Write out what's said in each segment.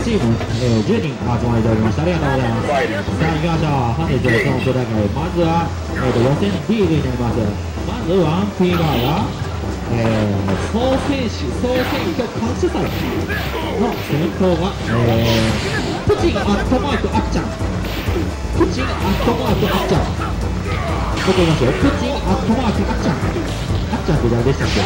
チーム、10人集まりいただきました。ありがとうございます。さあ行きましょう。本日のその大会、まずは、予選リーグになります。まずワンピーガーが、総選挙感謝祭の先頭が、プチンアットマークあっちゃん。プチンアットマークあっちゃん。僕言いますよ。プチンアットマークあっちゃん。あっちゃんって誰でしたっけ？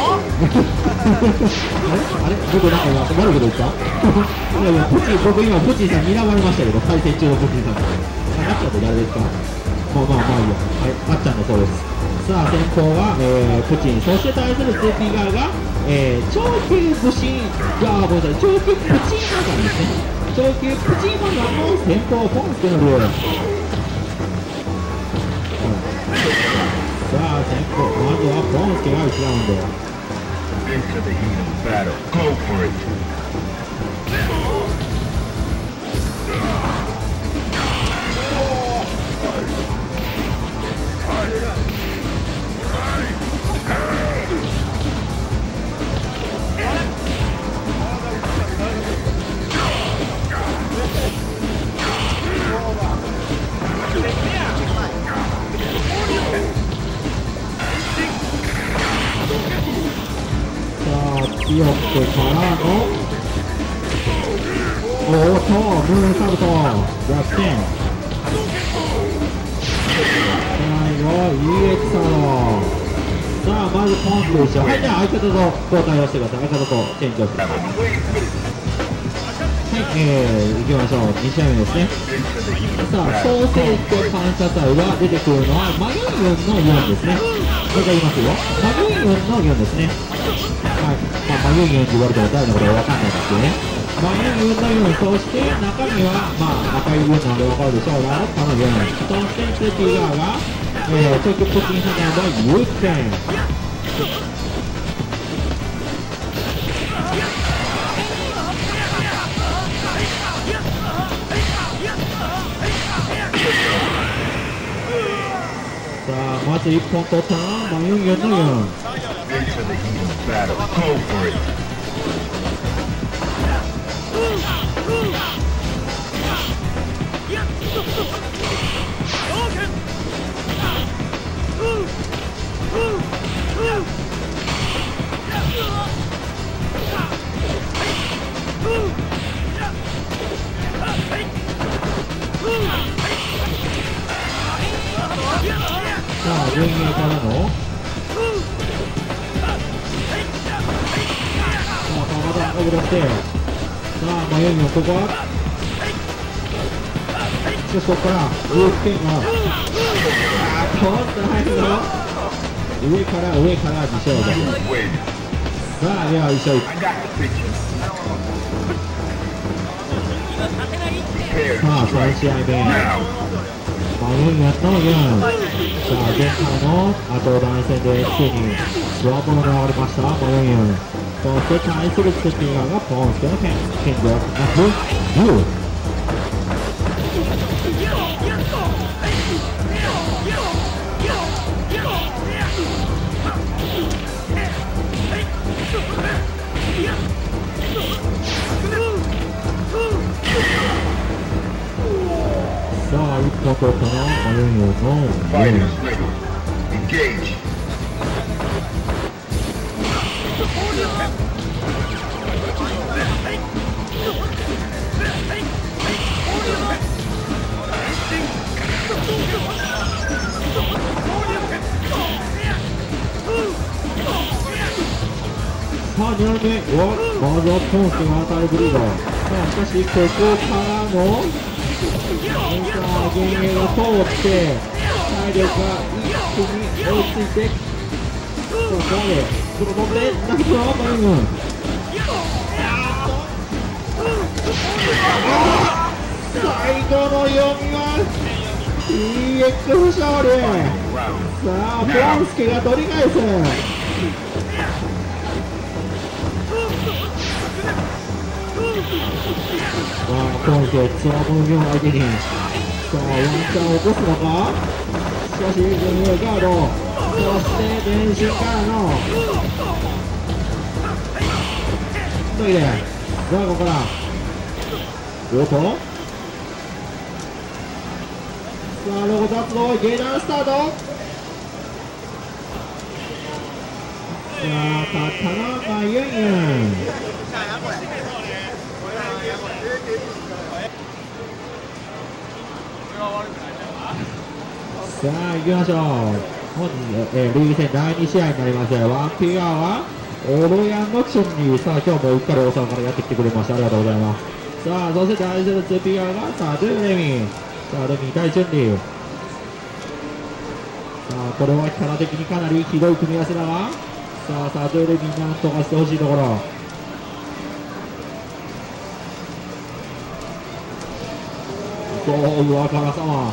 あれ僕なんか今悪いこと言った？いやいや、僕今プチンさん睨まれましたけど、対戦中のプチンさん。あっちゃんって誰ですか？まあいいや。はい、あっちゃんのそうです。さあ先方は、プチン、そして対するツーピーガーが、超級プチン、ごめんなさい、超級プチンマガンですね。超級プチンマガンの先方、ポンスケのルール。さあ先方、まずはポンスケが1ラウンド。 Into the heat of battle. Go for it. 強くからのムーンサルト逆転。最後 EX サード。さあまずポンスでしょ。はい、じゃあ相方と交代をしてください。相方とチェンジをしてください。はい、行きましょう。2試合目ですね。さあ総選挙感謝祭が出てくるのはマユンユンの4ですね。もう一回言いますよ。マユンユンの4ですね。はい、マユンユンって言われても誰のことか分かんないですけどね。マユンユンの4、そして中身は赤い部分なんで分かるでしょう。ラロッカの4、そしてツーピーガーが、東京プチンサガーのユーチェン。さあまず1本取ったマユンユンの4。 Into the heat of battle. Go for it. さあ前衛からのまた飛び出して、さあマユンユンここはしかしここからループ剣が通ってないぞ。上から自称だ。さあでは一緒にさあ3試合目マユンユンの4。さあ前回の後段戦でついにスワポロが上がりましたマユンユン。そして対するツーピーガーがポンスケの剣力なくユー。さあ一歩取ったのマユンユンの4。 Engage. さあ2ラウンド目はまずはポンスケが当たりブリード。さあしかしここからのさあ幻影が通って体力が一気に追いついて、ここでこの飛んでナイスはマユンユン。最後の読みは EX 勝利。さあポンスケが取り返す。ポンスケツアーの4相手にさあワンチャンを起こすのか。しかし前衛ガード、そして電信からのトイレ。さあここからおっと、さあロゴ雑動下段スタート。さあ刀がユンユン。さあ行きましょう。本日、リーグ戦第2試合になります。1P 側はオロヤンのチュンリー。さあ今日もうっかり大阪からやってきてくれました。ありがとうございます。さあそして第0 2P 側がさあドゥレミ。さあレミ対チュンリー。さあこれはキャラ的にかなりひどい組み合わせだが、さあドゥレミなんとかしてほしいところ。そう上から様。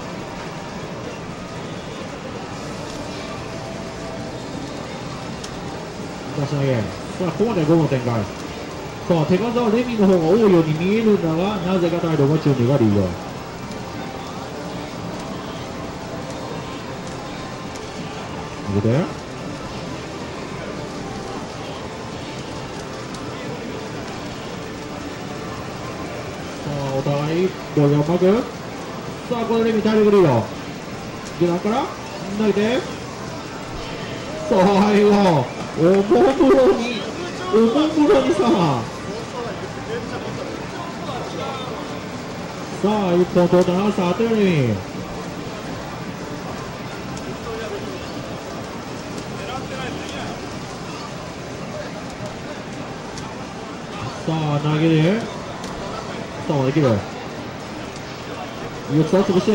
出し投げ。さあここまで5の展開。さあ手数はレミの方が多いように見えるんだが、なぜか態度がチュンリーがリード。見てて。さあお互い両手を巻く。さあこれレミ体力リード。下段から投げて、最後おもむろにさあ一本取ったな。さあテレビ。さあ投げで、さあできる。四つを潰して、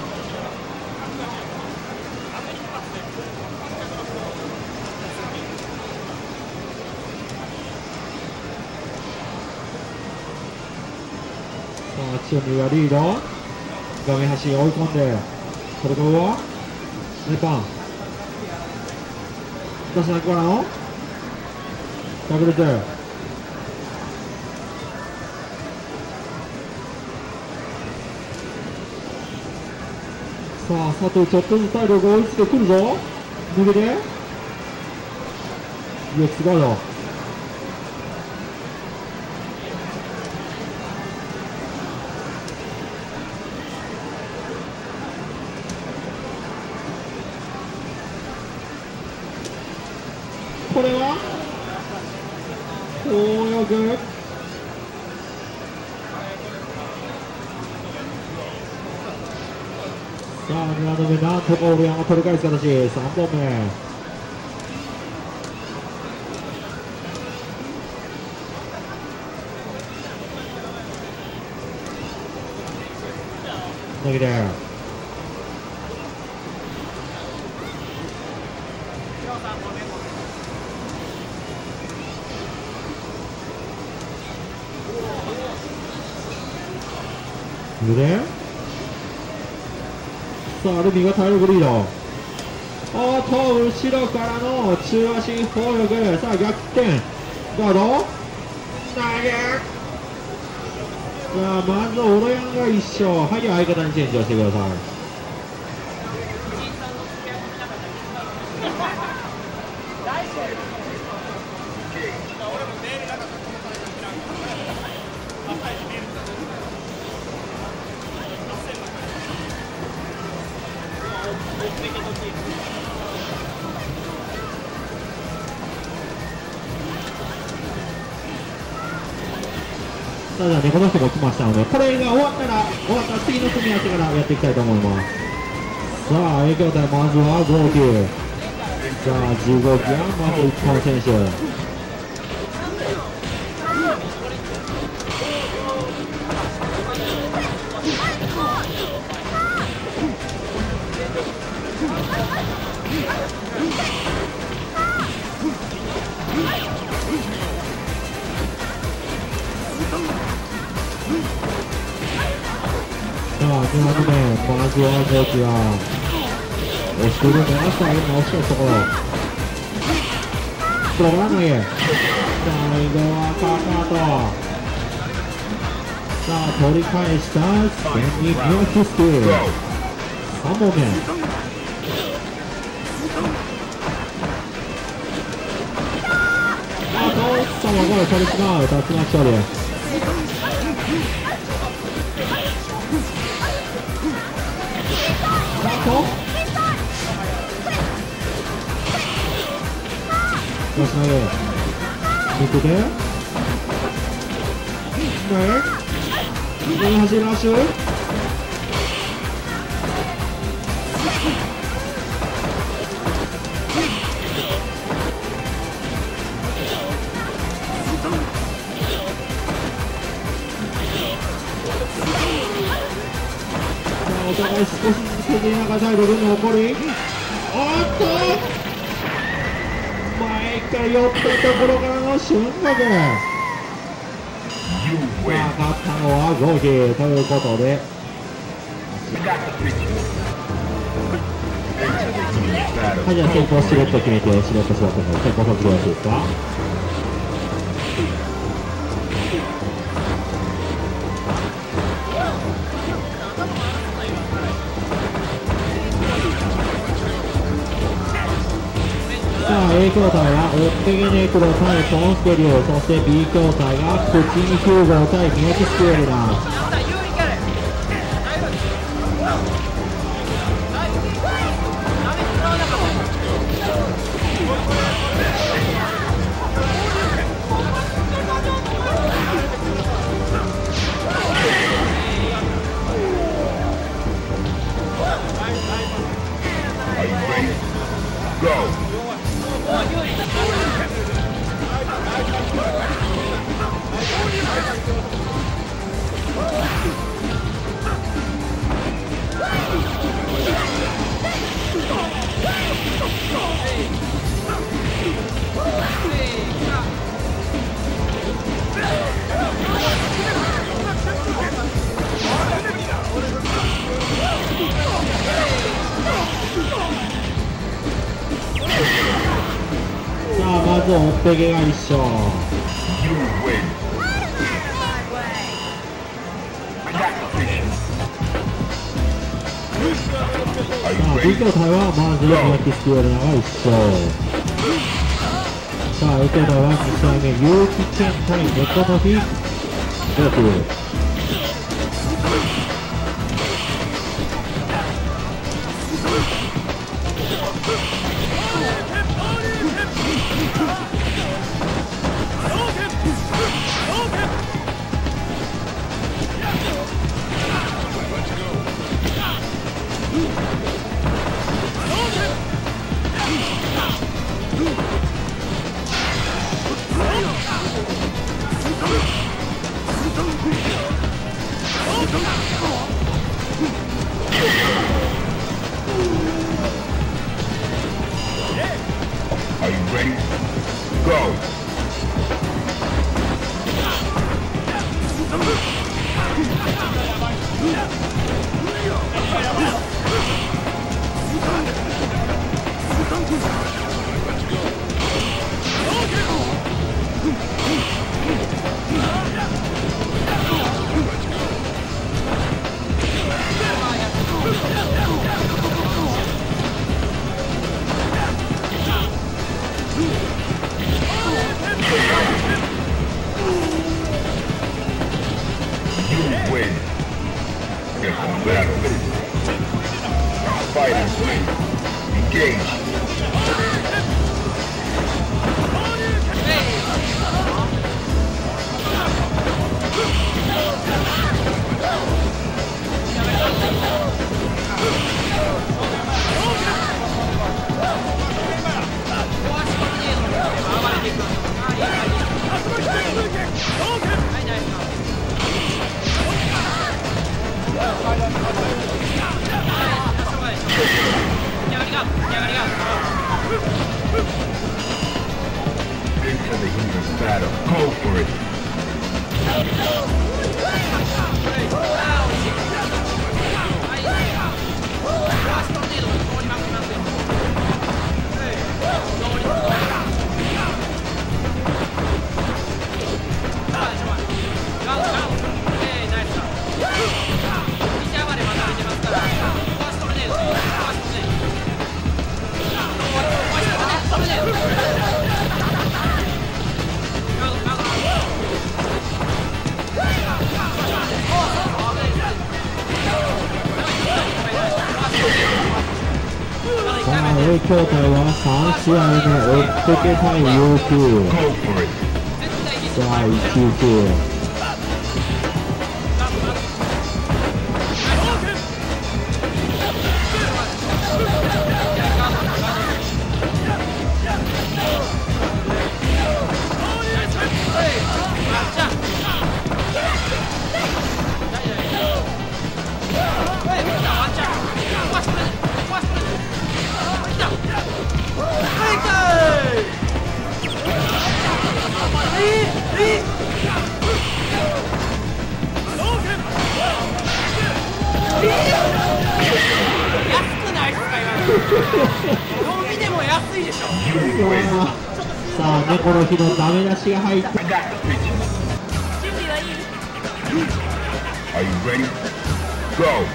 チュンリーがリード。画面端に追い込んで、これからネパン出し投げからの炸裂。さあ佐藤ちょっとずつ体力が追いついてくるぞ。抜けてよく使うぞ。これは強力。さあ2ラウンド目なんとかオルヤンが取り返す形。3本目。投げてで、さあレミが体力リード。おっと後ろからの中足砲力。さあ逆転ガード投げ。さあまずオロヤンが1勝。はい、相方にチェンジをしてください。さあじゃあね、この人も来ましたので、これが終わった次の組み合わせからやっていきたいと思います。さあ A 兄弟まずは号泣。さあ15期はまず一本選手。さあ2番目、まずは号泣は押しているんで、朝今押したところプログラムへ。最後はカカと。さあ取り返した千にミオキスク。3本目。あとさあこれ取り違う。脱落勝利。 よし投げ肉で上に走るラッシュお互い少しずつ削りながら体力の残りおっと前から寄ったところからの瞬間で勝ったのはゴーヒーということではい、じゃあ先行シレット決めてシレット座っての先行卒業していいですか。さあ A 筐体はオッペゲネクロ対トンスケリュウ、そして B 筐体がプチニ9号対ミネキスクエルダ。まずオッペゲが一緒。B 筐体はまずミネキスクエルダが一緒。さあ A 筐体は2試合目有機圏対ネコノヒゴーク。 Are you ready? Go! Fighting free. Engage. Into the heat of battle. Go for it. A 筐体は3試合目、追っ手け対要求。さあ、一球球。さあ、猫の日のダメ出しが入って。 Are you ready? Go!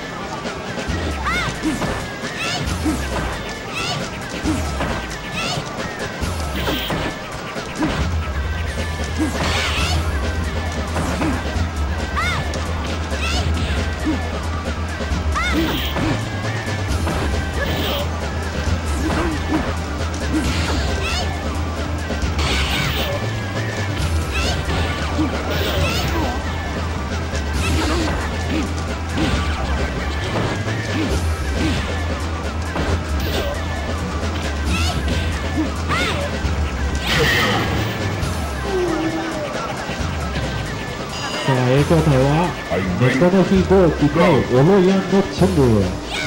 A 筐体は猫の日号機対オロヤンのチェンブ。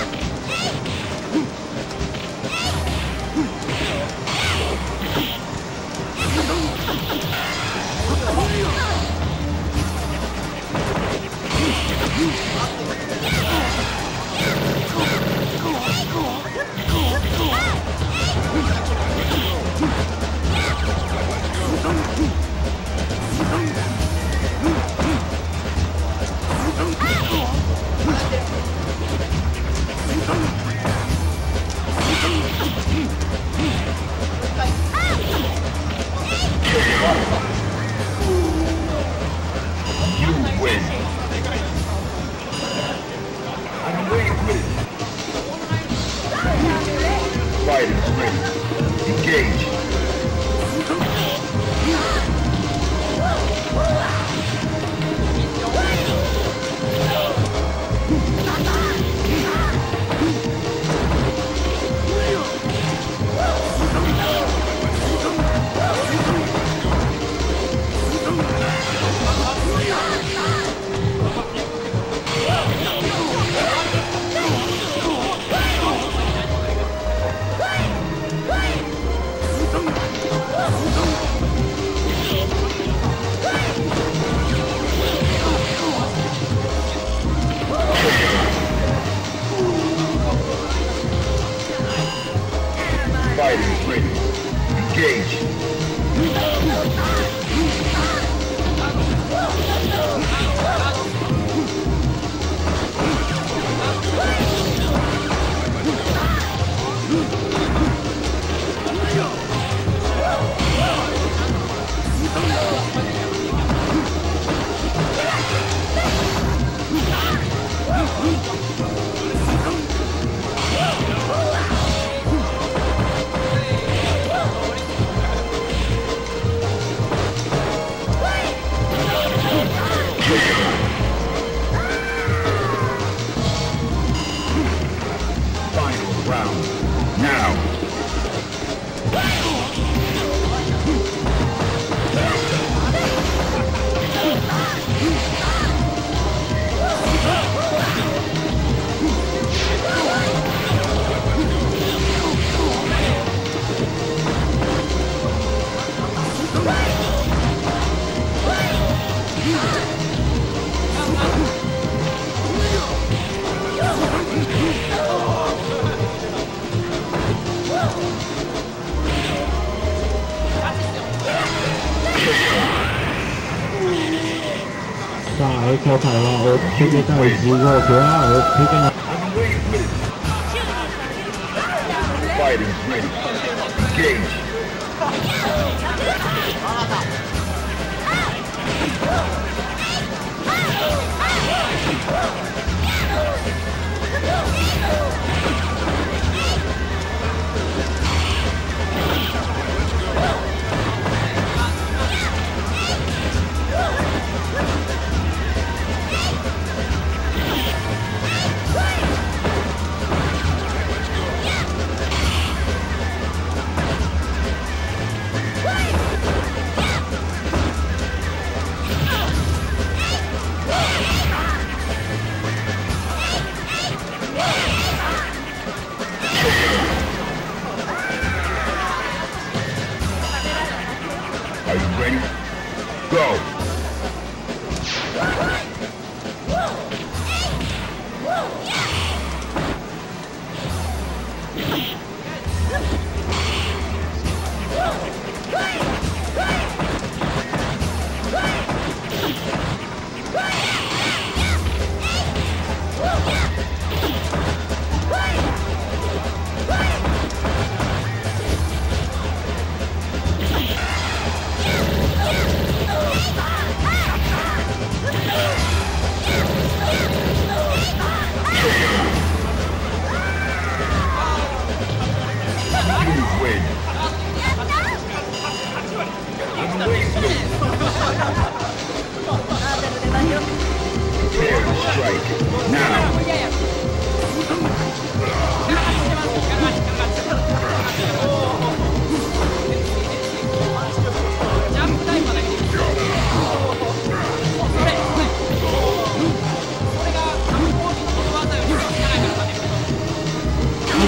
さあ、A 筐体は追っ手け対10号機は追っ手けない。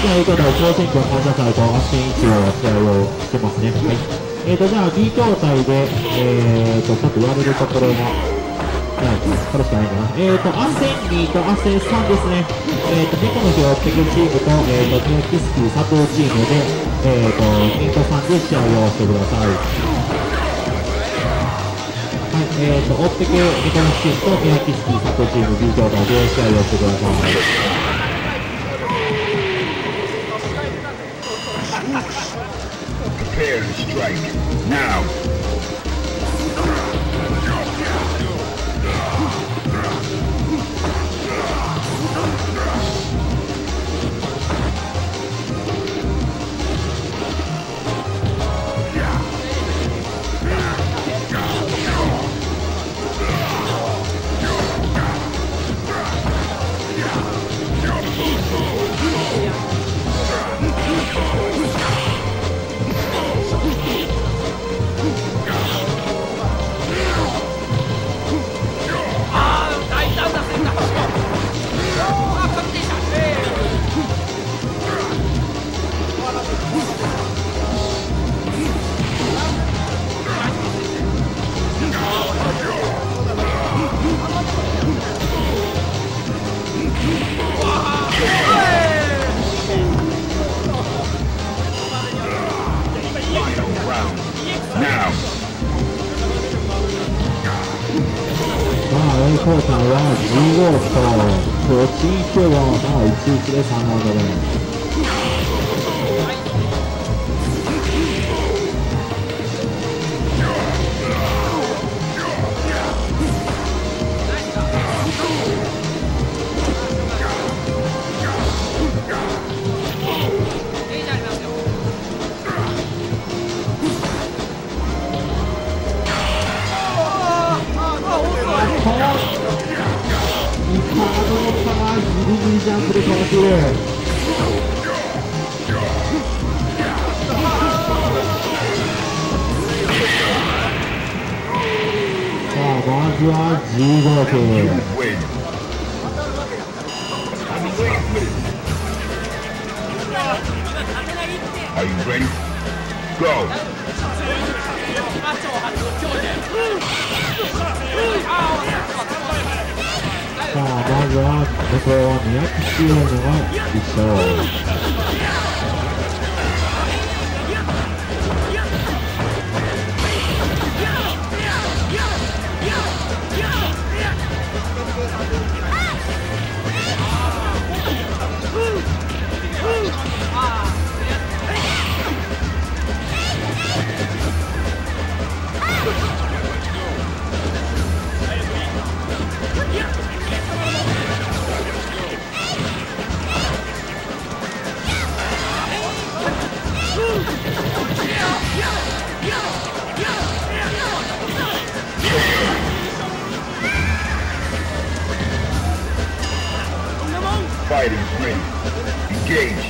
じゃあ、挑戦権感謝祭とアッシン1を試合をしてますね。はい。じゃあ、B 筐体で、ちょっと言われるところが、これしかないかな。アッセン2とアッセン3ですね。猫の日を追ってくチームと、テキスキー佐藤チームで、ミート3で試合をしてください。はい、追ってく猫の日チームと、テキスキー佐藤チーム B 筐体で試合をしてください。 Prepare to strike. Now. A 交代は15と、こっち行けば、11で3ラウンド目。ギリギリジャンプでかわしている。さあ、まずは15分。 Are you ready? Go! さあ、まずはこれは宮城チームが一勝。 Fighting ready. Engage.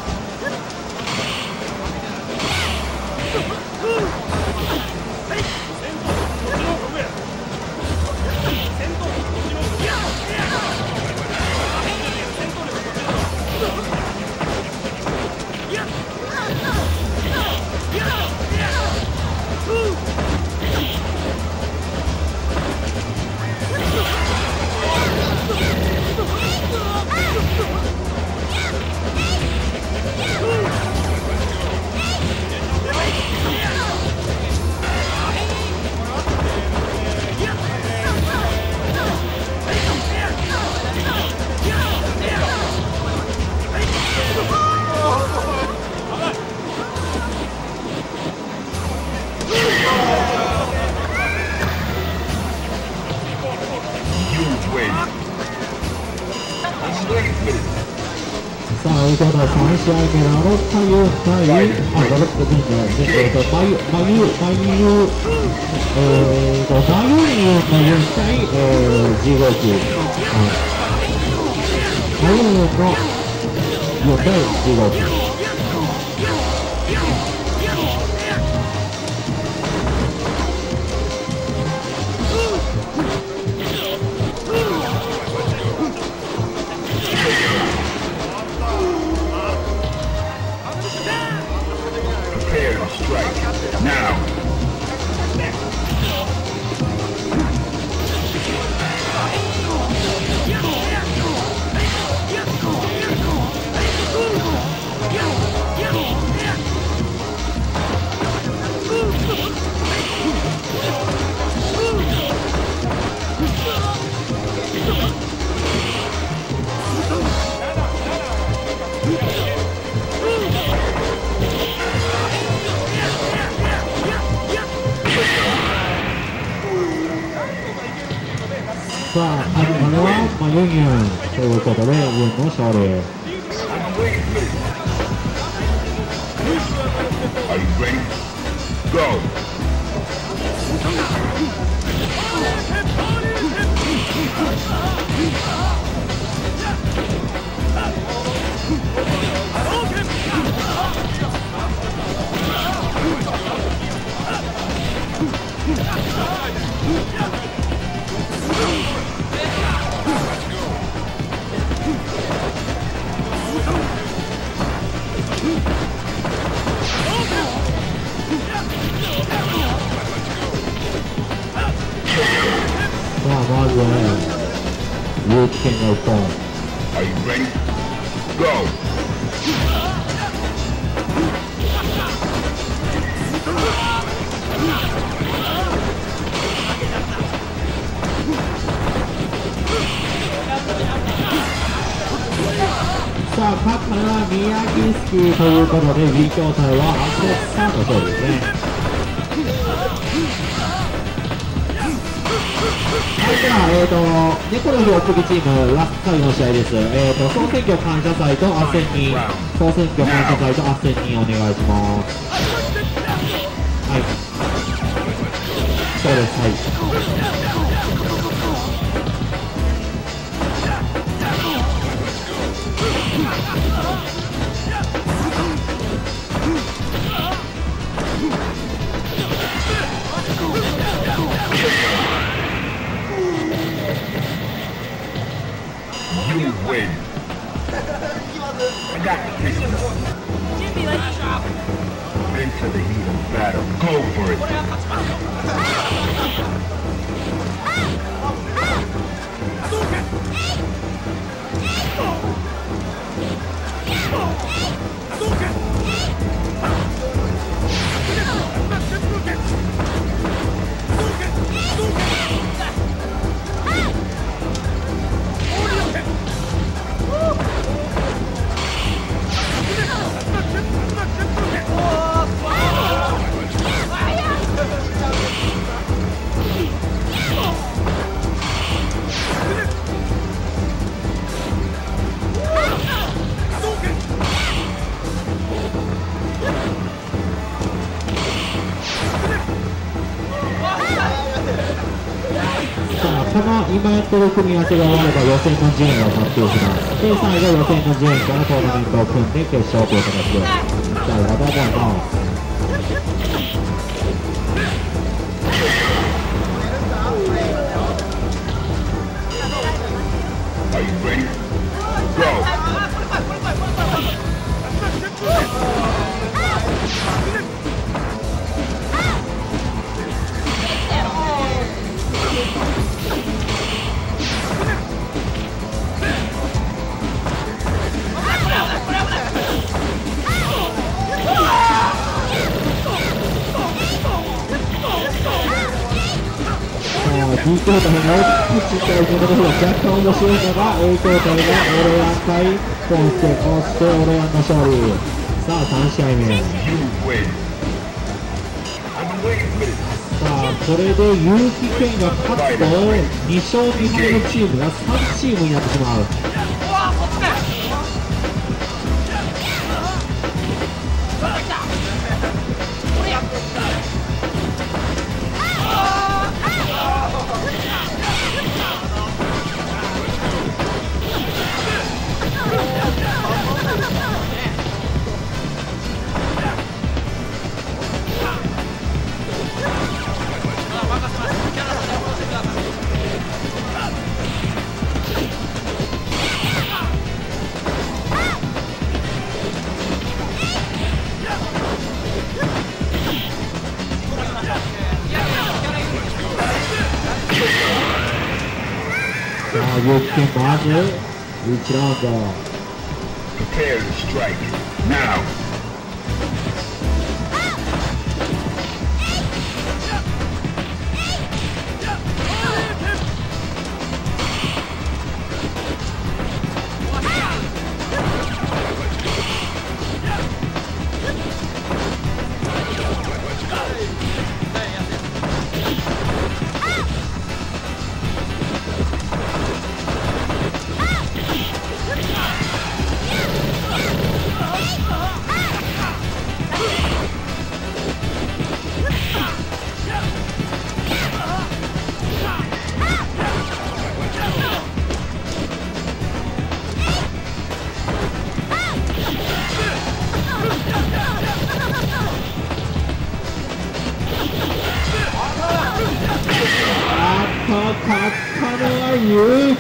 さあ、相方3試合目、ラロッタユ対、ラロッタユじゃないですね、マユユ対、15球。マユユの4対15球。 さあ、あれは、ユンユンということで、ユンの勝利。 Are you ready? Go! さあ、まずは、勇気剣が1本。 Are you ready? Go! さあ、勝ったのは宮城スキーということで、B 協会はアセスさんの勝利ですね。はい、では、猫の日お次チーム、ラスト最後の試合です。総選挙感謝祭と斡旋人、総選挙感謝祭と斡旋人お願いします。はい。そうです、はい。 You win. I got the pistol. Into the heat of battle. Go for it. この今やってる組み合わせが終われば予選の順位が発表します。で、最後予選の順位からトーナメントを組んで決勝という形です。じゃあ、ラバーボーイの。 Are you ready? Go! 2協会の口ということで若干面白いのが A 協会のオレアン対ポンスケ、そしてオレアンの勝利。さあ3試合目。さあこれで結城健が勝つと2勝2敗のチームが3チームになってしまう。結城健まず1ラウンド。 Prepare to strike now.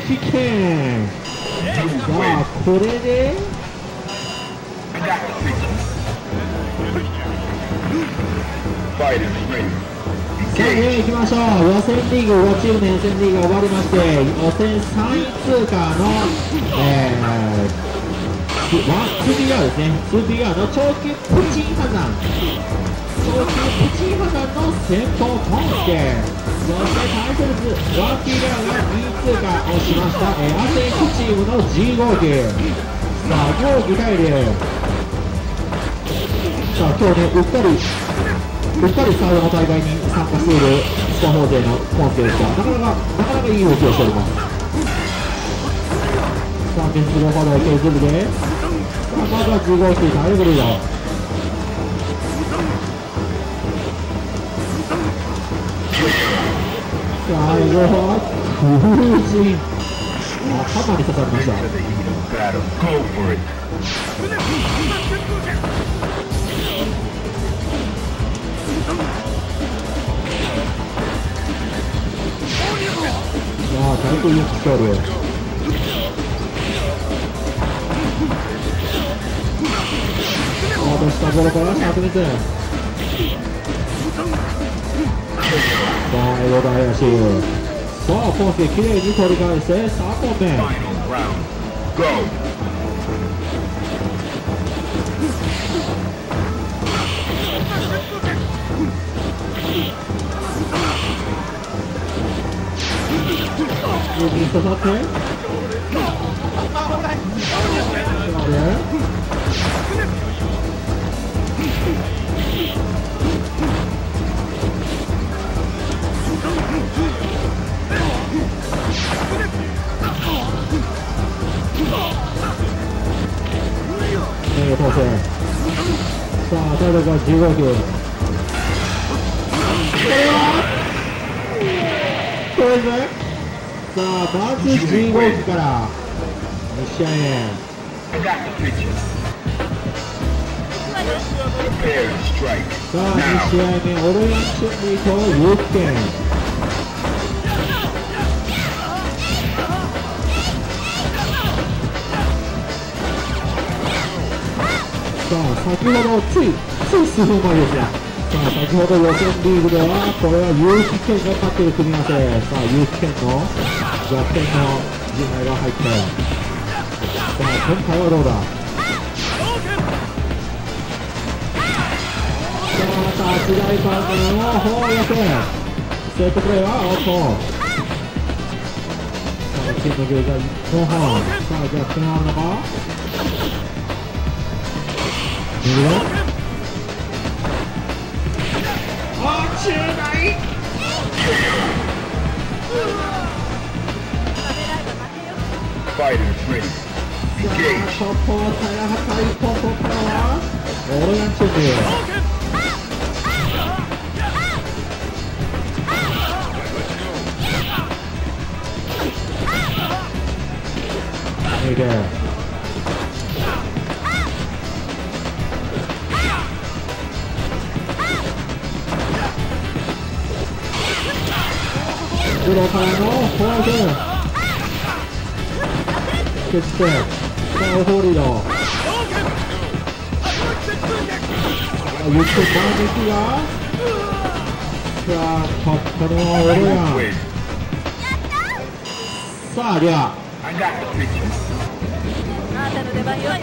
撃剣。さあこれで I got the picture. Fighters ready. さあ行きましょう。予選リーグ5チームの予選リーグが終わりまして、予選3位通過の、2PR ですね。2PR の長期プチンハザン。長期プチンハザンの先頭ポンスケ。そして対する 1PR が2位通過をしました、アセイクチームの G 号機。さあ、両機対流。さあ、今日ね、うっかりサードの大会に参加しているスパフォー勢のポンスケですが、なかなかいい動きをしております。さあ、鉄棒まで削るで、さあ、まずは10号機、体力リード。最後は空振。頭に刺さりました。 Into the heat of battle. Go for it. さあ、体育ユキストール。落としたボールから灼熱。さあ、エゴダ林。さあ、ポンスケきれいに取り返して3本目。 Final round. Go. 右に刺さって。ポンスケ。さあ、体力が15球。これですね。さあ、まず15機から2試合目。 I got the picture. Prepare to strike. さあ、2試合目、オロヤン・チュンリーとユキケン。さあ、先ほどつい数分前ですが、さあ、先ほど予選リーグでは、これはユキケンが勝っている組み合わせ。さあ、ユキケンの逆転の陣内が入って、さあ、今回はどうだ。さあ、立ち台パンの方寄せ。セットプレーはアウト。さあ、チームのゲージは後半。さあ、逆転あるのか。右の中台。 Fighters ready. さあ、 Engage. ここはタイヤ破壊ポンポンからはオロヤンチーム。いいね。後ろからのフォアグ蹴って、さあ、オフォーリード。ゆっくり前撃が。さあ、突破のオロヤン。 Win. さあ、では。 I got the picture. あなたの出番よ。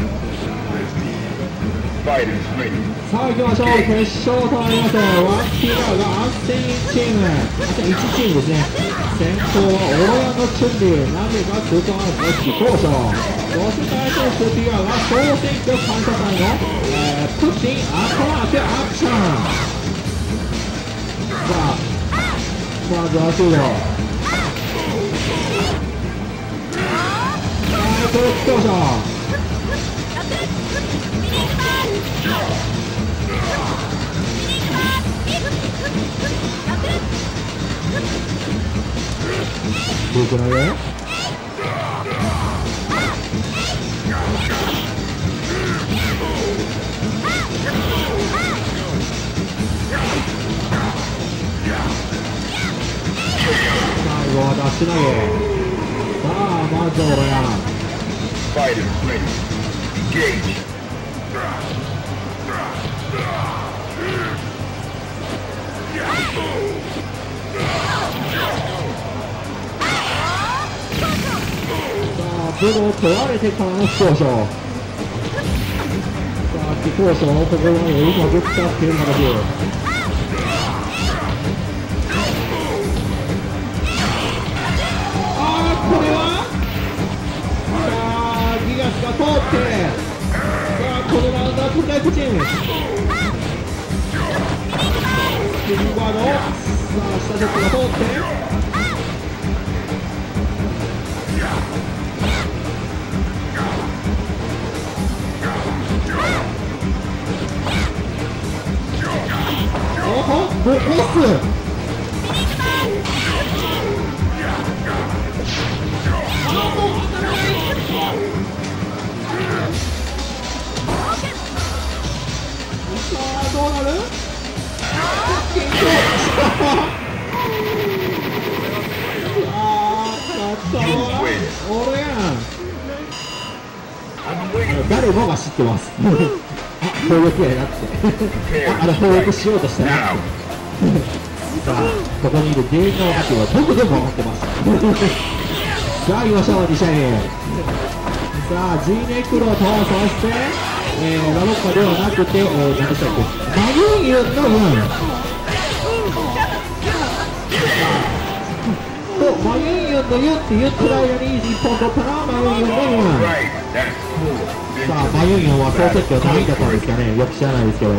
Fighters ready. さあ行きましょう。決勝となります。ワンピーラーがアンセインチーム。アンセイン1チームですね。先頭はオロヤンのチュンリー。なぜかスーパーモッチ高所。そして対するスピーラーが総選挙感謝祭の、プッチンアトラークアクション。さあ、まずはシュード。トロック高所。どうくらいね。最後は出し投げ。 まずオロヤン。 Fighters ready. Engage. ブロを取られてからの飛行賞。さあ、飛行賞のところにうまく使っている形。これはさあ、ギガスが通って、さあ、このラウンドは取りたいチーム。スピンガード、さあ、下ショットが通って。ボスどうなる？オロヤン。誰もが知ってます。あ、攻撃やなって。あれ攻撃しようとしたなって。さあ、ここにいる芸能ハキは僕でも分かってます。さあ、行きましょう、2試合目。さあ、G ネクロと、そして、ラロッカではなくて、何でしたっけ、マユンユンの運。マユンユンのユンって言ってる間に1本取ったら、マユンユンの運。さあ、マユンユンは総設計は何位だったんですかね、よく知らないですけど。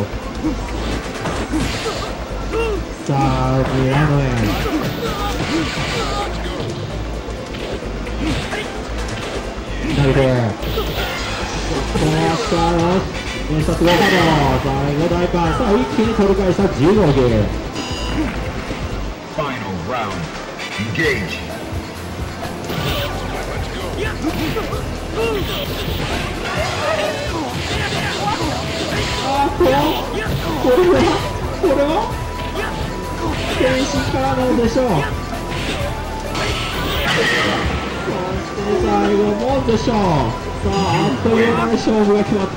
さあ、ミラノへ。投げて。こうしたよ。演出が最後大パン。さあ、一気に取り返した10号機。 Final round. Engage. これは天使からのでしょう。そして最後もんでしょう。さあ、あっという間に勝負が決まった。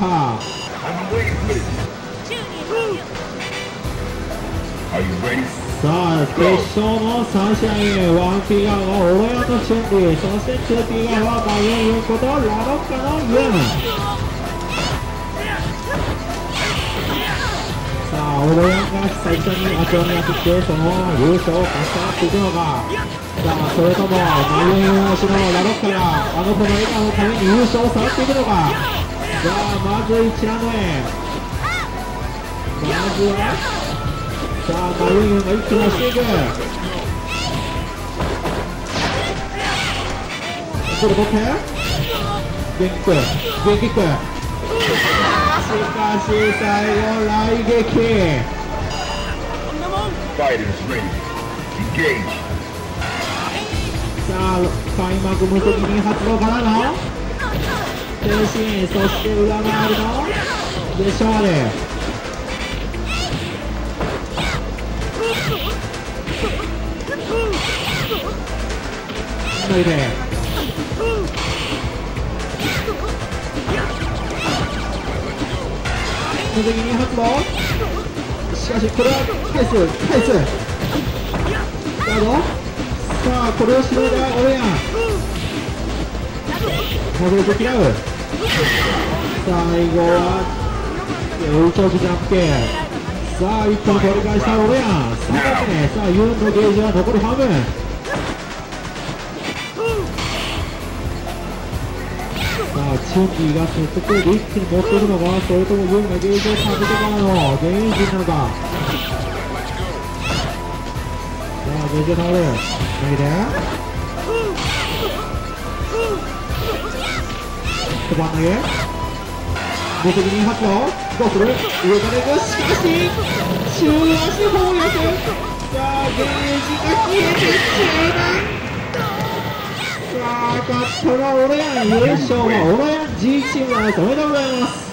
さあ、決勝の3試合目、1P 側はオロヤンのチュンリー、そして 2P 側はマユンユンことラロッカのユン。さあ、オロヤンが久々にアトラにやってきて、そのまま優勝を勝ち上がっていくのか。さあ、それともマユンユン推しのラロッカがあの子の笑顔のために優勝を下がっていくのか。さあ、まず1ラウンド目。まずはさあ、マユンユンが一気に押していく。これ取って、元気キック。しかし、最後、来撃。さあ、開幕無責任発動からの天心、そして裏回りのでしょうで。投げて無責任発動。しかしこれは返す。ガード。さあ、これをしのいだオロヤン。モデルと嫌う。最後は宇宙ジャンプ系。さあ、一本取り返したオロヤン。3発目。さあ、ユンのゲージは残り半分。さあ、チュンリーがセットプレーで一気に持っているのか、それともユンがゲージをかけてからのゲージなのか。さあ、ゲージを倒れる。投げて。1番投げ。無責任発動。どうする？上から行く。しかし、中足砲略。さあ、ゲージが消えて中断。さあ、勝ったのはオロヤン。優勝はオロヤン G チームです。おめでとうございます。